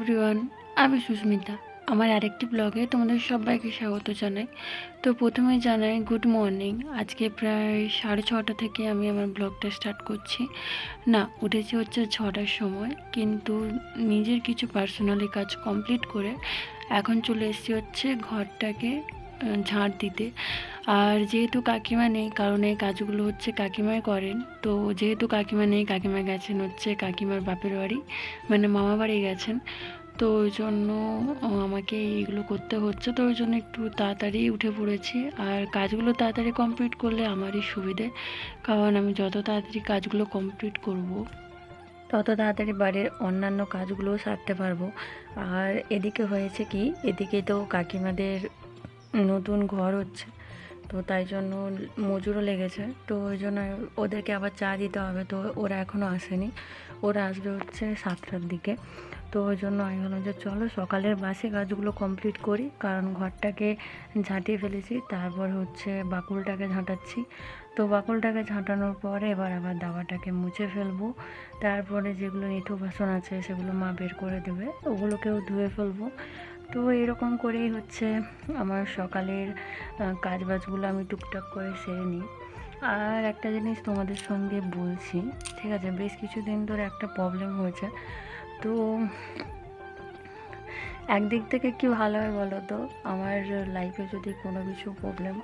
Everyone, আমি সুস্মিতা। আমার আরেকটি ব্লগে তোমাদের সবাইকে স্বাগত জানাই। তো প্রথমেই জানাই গুড মর্নিং। আজকে প্রায় 6:30 থেকে আমি আমার ব্লগটা স্টার্ট করছি। না, উঠেছি হচ্ছে 6টার সময়, কিন্তু নিজের কিছু পার্সোনালি কাজ কমপ্লিট করে এখন চলে এসেছি হচ্ছে ঘরটাকে ঝাঁট দিতে। আর যেহেতু কাকিমা নেই, কারণ এই কাজগুলো হচ্ছে কাকিমাই করেন। তো যেহেতু কাকিমা নেই, কাকিমা গেছেন হচ্ছে কাকিমার বাপের বাড়ি, মানে মামা বাড়ি গেছেন। তো ওই জন্য আমাকে এইগুলো করতে হচ্ছে। তো ওই জন্য একটু তাড়াতাড়ি উঠে পড়েছি। আর কাজগুলো তাড়াতাড়ি কমপ্লিট করলে আমারই সুবিধে, কারণ আমি যত তাড়াতাড়ি কাজগুলো কমপ্লিট করব তত তাড়াতাড়ি বাড়ির অন্যান্য কাজগুলোও সারতে পারবো। আর এদিকে হয়েছে কি, এদিকে তো কাকিমাদের নতুন ঘর হচ্ছে, তো তাই জন্য মজুরও লেগেছে। তো ওই জন্য ওদেরকে আবার চা দিতে হবে। তো ওরা এখনও আসেনি, ওরা আসবে হচ্ছে 7টার দিকে। তো ওই জন্য আমি ভাবলাম যে চলো সকালের বাসি কাজগুলো কমপ্লিট করি, কারণ ঘরটাকে ঝাঁটিয়ে ফেলেছি, তারপর হচ্ছে বাকুলটাকে ঝাঁটাচ্ছি। তো বাকুলটাকে ঝাঁটানোর পরে এবার আবার দাওয়াটাকে মুছে ফেলবো। তারপরে যেগুলো এঁঠো বাসন আছে সেগুলো মা বের করে দেবে, ওগুলোকেও ধুয়ে ফেলবো। তো এরকম করেই হচ্ছে আমার সকালের কাজবাজগুলো আমি টুকটাক করে সেরে নিই। আর একটা জিনিস তোমাদের সঙ্গে বলছি, ঠিক আছে? বেশ কিছুদিন ধরে একটা প্রবলেম হয়েছে। তো একদিক থেকে কি ভালো হয় বলো তো, আমার লাইফে যদি কোনো কিছু প্রবলেম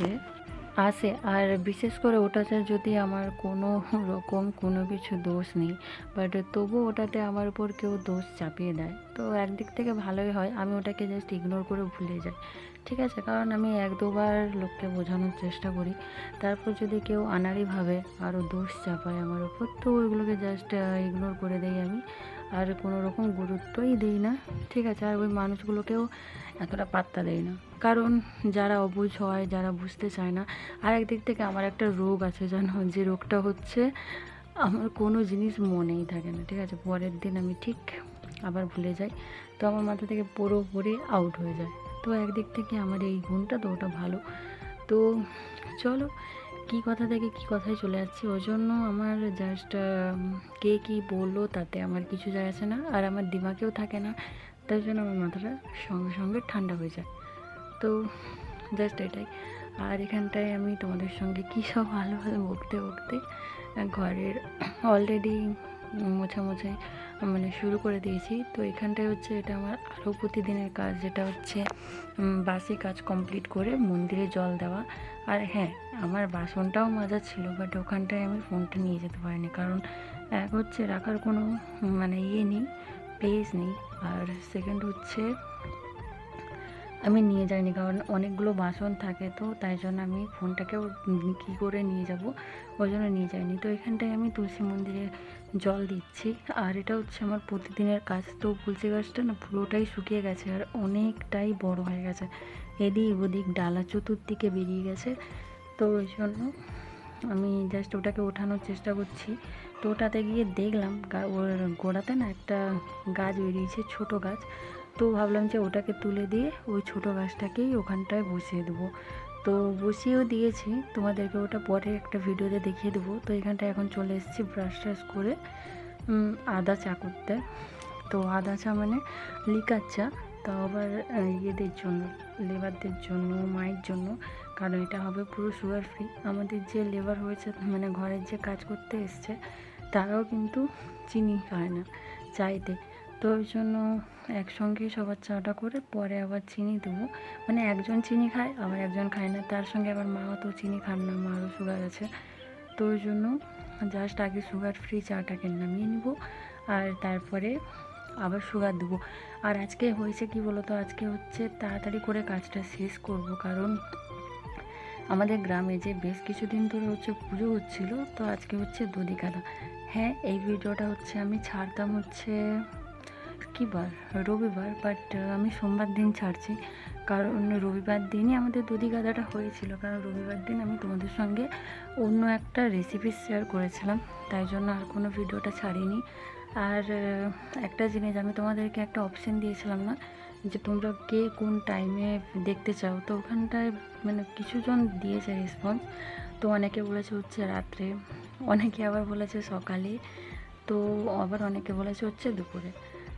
আসে আর বিশেষ করে ওটাতে যদি আমার কোনো রকম কোনো কিছু দোষ নেই, বাট তবু ওটাতে আমার উপর কেউ দোষ চাপিয়ে দেয়, তো একদিক থেকে ভালোই হয়, আমি ওটাকে জাস্ট ইগনোর করে ভুলে যাই। ঠিক আছে, কারণ আমি 1-2বার লোককে বোঝানোর চেষ্টা করি, তারপর যদি কেউ আনাড়িভাবে আরও দোষ চাপায় আমার উপর, তো ওইগুলোকে জাস্ট ইগনোর করে দেই আমি, আর কোনো রকম গুরুত্বই দিই না। ঠিক আছে, আর ওই মানুষগুলোকেও এতটা পাত্তা দেয় না, কারণ যারা অবুঝ হয়, যারা বুঝতে চায় না। আর একদিক থেকে আমার একটা রোগ আছে জানো, যে রোগটা হচ্ছে আমার কোনো জিনিস মনেই থাকে না। ঠিক আছে, পরের দিন আমি ঠিক আবার ভুলে যাই, তো আমার মাথা থেকে পুরোপুরি আউট হয়ে যায়। তো একদিক থেকে আমার এই গুণটা তো ওটা ভালো। তো চলো, কী কথা থেকে কী কথায় চলে যাচ্ছি, ওই জন্য আমার জাস্ট কে কী বললো তাতে আমার কিছু যায় আসে না, আর আমার দিমাগেও থাকে না, তাই জন্য আমার মাথাটা সঙ্গে সঙ্গে ঠান্ডা হয়ে যায়। তো জাস্ট এটাই। আর এখানটায় আমি তোমাদের সঙ্গে কী সব ভালো ভালো বকতে বকতে ঘরের অলরেডি মোছামুছি মানে শুরু করে দিয়েছি। তো এখানটায় হচ্ছে এটা আমার আরও প্রতিদিনের কাজ, যেটা হচ্ছে বাসি কাজ কমপ্লিট করে মন্দিরে জল দেওয়া। আর হ্যাঁ, আমার বাসনটাও মাজা ছিল, বাট ওখানটায় আমি ফোনটা নিয়ে যেতে পারিনি, কারণ এক হচ্ছে রাখার কোনো মানে নেই, প্লেস নেই, আর সেকেন্ড হচ্ছে আমি নিয়ে যাইনি, কারণ অনেকগুলো বাসন থাকে, তো তাই জন্য আমি ফোনটাকেও কী করে নিয়ে যাব, ওই জন্য নিয়ে যাইনি। তো এখানটায় আমি তুলসী মন্দিরে জল দিচ্ছি, আর এটা হচ্ছে আমার প্রতিদিনের কাজ। তো তুলসী গাছটা না পুরোটাই শুকিয়ে গেছে, আর অনেকটাই বড় হয়ে গেছে, এদিক ওদিক ডালা চতুর্দিকে বেরিয়ে গেছে। তো ওই জন্য আমি জাস্ট ওটাকে ওঠানোর চেষ্টা করছি। তো ওটাতে গিয়ে দেখলাম ওর গোড়াতে না একটা গাছ বেরিয়েছে, ছোট গাছ। তো ভাবলাম যে ওটাকে তুলে দিয়ে ওই ছোটো গাছটাকেই ওখানটায় বসিয়ে দেবো। তো বসিয়েও দিয়েছি, তোমাদেরকে ওটা পরে একটা ভিডিওতে দেখিয়ে দেবো। তো এখানটায় এখন চলে এসেছি ব্রাশ ট্রাশ করে আদা চা করতে। তো আদা চা মানে লিকার চা, তাও আবার ইয়েদের জন্য, লেবারদের জন্য, মায়ের জন্য, কারণ এটা হবে পুরো সুগার ফ্রি। আমাদের যে লেবার হয়েছে, মানে ঘরের যে কাজ করতে এসছে, তারাও কিন্তু চিনি খায় না চাইতে। তো ওই জন্য একসঙ্গে সবার চাটা করে পরে আবার চিনি দেবো, মানে একজন চিনি খায় আবার একজন খায় না, তার সঙ্গে আবার মাও তো চিনি খান না, মারও সুগার আছে। তো ওই জন্য জাস্ট আগে সুগার ফ্রি চাটাকে নামিয়ে নিব, আর তারপরে আবার সুগার দেবো। আর আজকে হয়েছে কি বলো তো, আজকে হচ্ছে তাড়াতাড়ি করে কাজটা শেষ করব, কারণ আমাদের গ্রামে যে বেশ কিছুদিন ধরে হচ্ছে পুজো হচ্ছিল, তো আজকে হচ্ছে দধিকাদা। হ্যাঁ, এই ভিডিওটা হচ্ছে আমি ছাড়তাম হচ্ছে কী বার, রবিবার, বাট আমি সোমবার দিন ছাড়ছি, কারণ রবিবার দিনই আমাদের দধিকাদাটা হয়েছিল, কারণ রবিবার দিন আমি তোমাদের সঙ্গে অন্য একটা রেসিপি শেয়ার করেছিলাম, তাই জন্য আর কোনো ভিডিওটা ছাড়িনি। আর একটা জিনিস, আমি তোমাদেরকে একটা অপশান দিয়েছিলাম না, যে তোমরা কে কোন টাইমে দেখতে চাও, তো ওখানটায় মানে কিছুজন দিয়েছে রেসপন্স। তো অনেকে বলেছে হচ্ছে রাত্রে, অনেকে আবার বলেছে সকালে, তো আবার অনেকে বলেছে হচ্ছে দুপুরে।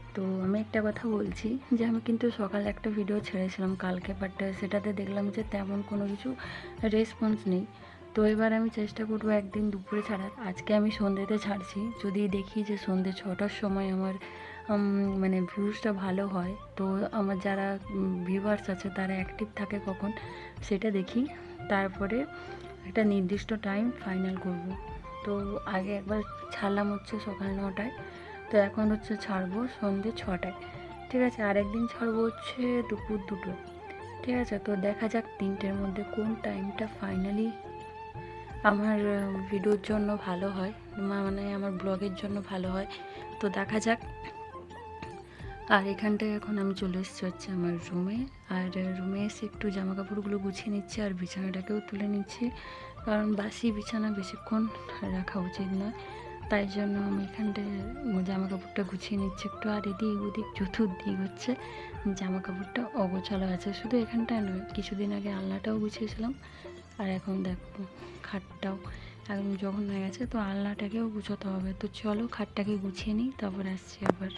তো আমি একটা কথা বলছি যে আমি কিন্তু সকালে একটা ভিডিও ছেড়েছিলাম কালকে, বাট সেটাতে দেখলাম যে তেমন কোনো কিছু রেসপন্স নেই। তো এবার আমি চেষ্টা করবো একদিন দুপুরে ছাড়ার। আজকে আমি সন্ধ্যেতে ছাড়ছি, যদি দেখি যে সন্ধ্যে 6টার সময় আমার মানে ভিউজটা ভালো হয়, তো আমার যারা ভিউয়ার্স আছে তারা অ্যাক্টিভ থাকে কখন সেটা দেখি, তারপরে একটা নির্দিষ্ট টাইম ফাইনাল করব। তো আগে একবার ছাড়লাম হচ্ছে সকাল 9টায়, তো এখন হচ্ছে ছাড়বো সন্ধ্যে 6টায়, ঠিক আছে। আরেকদিন ছাড়বো হচ্ছে দুপুর 2টো, ঠিক আছে। তো দেখা যাক 3টের মধ্যে কোন টাইমটা ফাইনালি আমার ভিডিওর জন্য ভালো হয়, মানে আমার ব্লগের জন্য ভালো হয়, তো দেখা যাক। আর এখানটায় এখন আমি চলে এসেছি হচ্ছে আমার রুমে, আর রুমে এসে একটু জামা কাপড়গুলো গুছিয়ে নিচ্ছি আর বিছানাটাকেও তুলে নিচ্ছি, কারণ বাসি বিছানা বেশিক্ষণ রাখা উচিত না, তাই জন্য আমি এখানটায় জামা কাপড়টা গুছিয়ে নিচ্ছি একটু। আর এদিক ওদিক চতুর্দিক হচ্ছে জামা কাপড়টা অগোছালো আছে, শুধু এখানটায় নয়, কিছুদিন আগে আলনাটাও গুছিয়েছিলাম, আর এখন দেখো খাটটাও একদম যখন হয়ে গেছে, তো আলনাটাকেও গুছোতে হবে। তো চলো খাটটাকে গুছিয়ে নিই, তারপর আসছি আবার।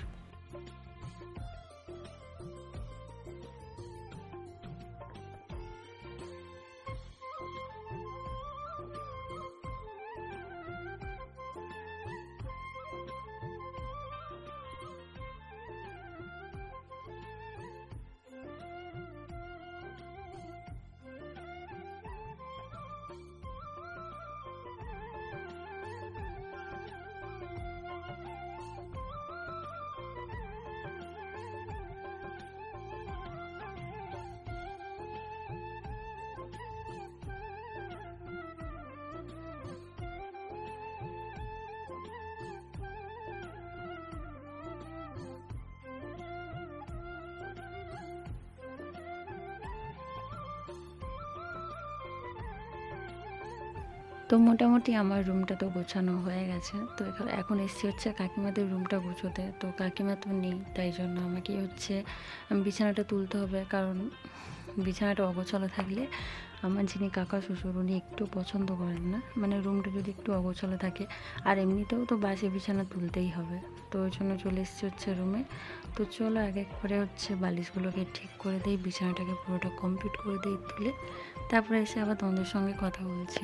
তো মোটামুটি আমার রুমটা তো গোছানো হয়ে গেছে। তো এখন এসছি হচ্ছে কাকিমাদের রুমটা গুছোতে। তো কাকিমা তো নেই, তাই জন্য আমাকে হচ্ছে বিছানাটা তুলতে হবে, কারণ বিছানাটা অগোছালো থাকলে আমার যিনি কাকা শ্বশুর উনি একটু পছন্দ করেন না, মানে রুমটা যদি একটু অগোছালো থাকে, আর এমনিতেও তো বাসি বিছানা তুলতেই হবে। তো ওই জন্য চলে এসেছি হচ্ছে রুমে। তো চলো এক এক করে হচ্ছে বালিশগুলোকে ঠিক করে দিই, বিছানাটাকে পুরোটা কমপ্লিট করে দিই তুলে, তারপরে এসে আবার তোমাদের সঙ্গে কথা বলছি।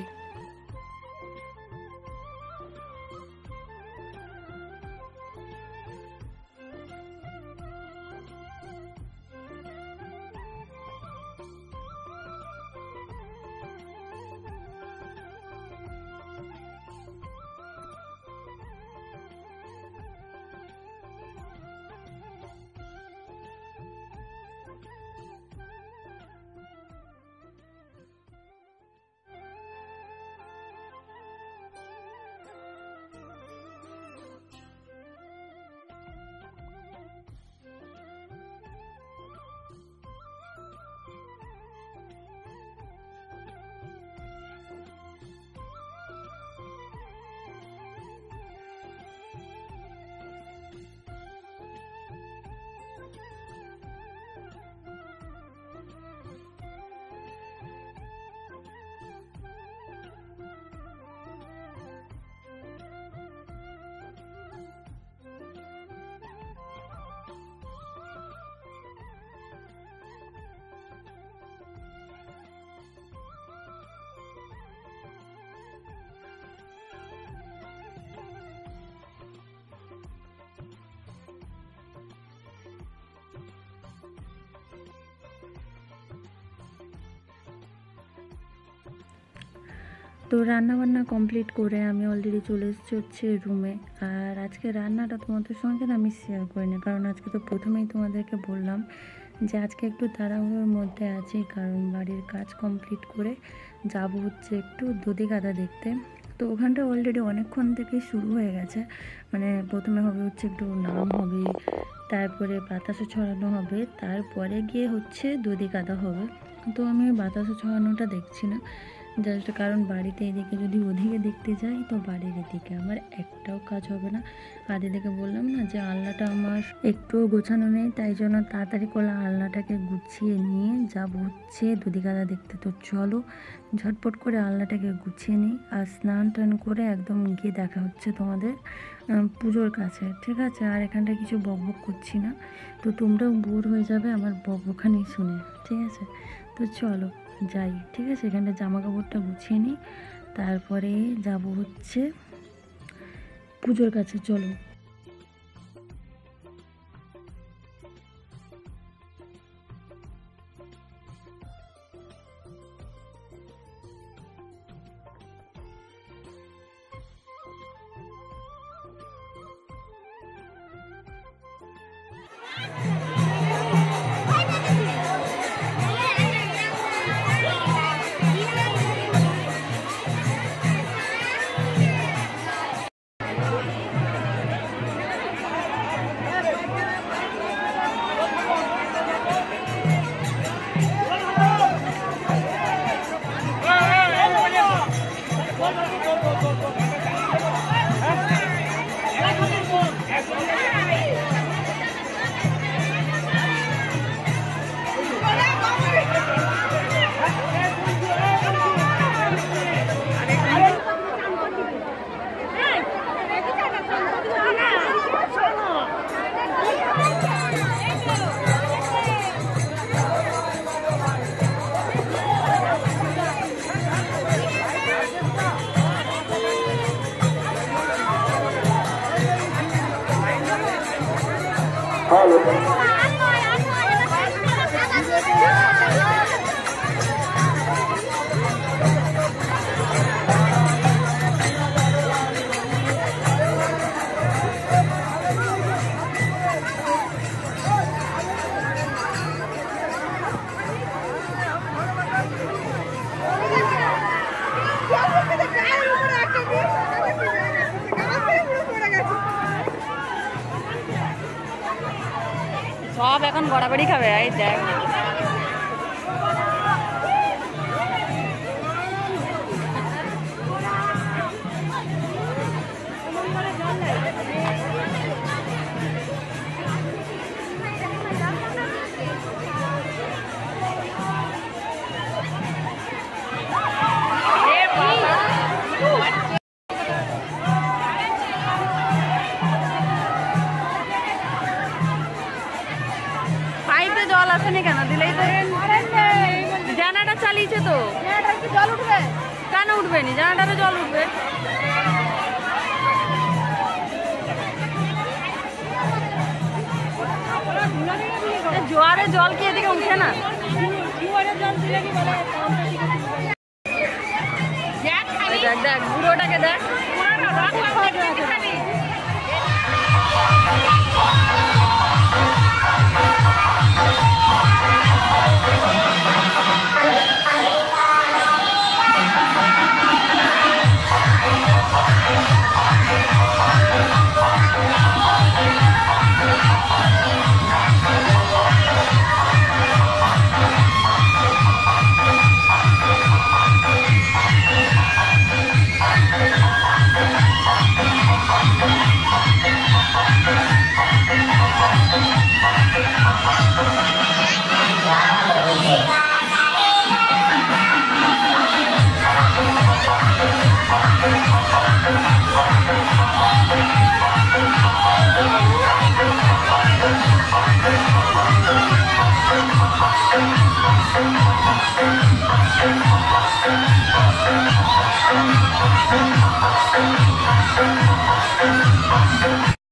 তো রান্নাবান্না কমপ্লিট করে আমি অলরেডি চলে এসেছি হচ্ছে রুমে। আর আজকে রান্নাটা তোমাদের সঙ্গে না আমি শেয়ার করিনি, কারণ আজকে তো প্রথমেই তোমাদেরকে বললাম যে আজকে একটু তাড়াহুড়োর মধ্যে আছি, কারণ বাড়ির কাজ কমপ্লিট করে যাব হচ্ছে একটু দধিগাদা দেখতে। তো ওখানটা অলরেডি অনেকক্ষণ থেকেই শুরু হয়ে গেছে, মানে প্রথমে হবে হচ্ছে একটু নাম হবে, তারপরে বাতাসা ছড়ানো হবে, তারপরে গিয়ে হচ্ছে দধিগাদা হবে। তো আমি বাতাসা ছড়ানোটা দেখছি না, জাস্ট কারণ বাড়িতে এদিকে যদি ওদিকে দেখতে যাই তো বাড়ির এদিকে আমার একটাও কাজ হবে না। আর এদিকে বললাম না যে আলনাটা আমার একটুও গোছানো নেই, তাই জন্য তাড়াতাড়ি করে আলনাটাকে গুছিয়ে নিয়ে যাব হচ্ছে দুদিঘাদা দেখতে। তো চলো ঝটপট করে আলনাটাকে গুছিয়ে নিই আর স্নান টান করে একদম গিয়ে দেখা হচ্ছে তোমাদের পুজোর কাছে, ঠিক আছে? আর এখানটা কিছু বকবক করছি না, তো তোমরাও বোর হয়ে যাবে আমার বকবকানি শুনে, ঠিক আছে? তো চলো যাই, ঠিক আছে? এখানটা জামা কাপড়টা গুছিয়ে নিই, তারপরে যাব হচ্ছে পুজোর কাছে। চলো। সব এখন বরাবরই খাবে, এই দেখ। পাইপে জল আসেনি কেন? দিলেই তো। জানাটা চালিয়েছে তো, জল উঠবে কেন? উঠবে নি, জানাটারে জল উঠবে। জোয়ারে জল কি এদিকে উঠে না? দেখ দেখ বুড়োটাকে দেখ।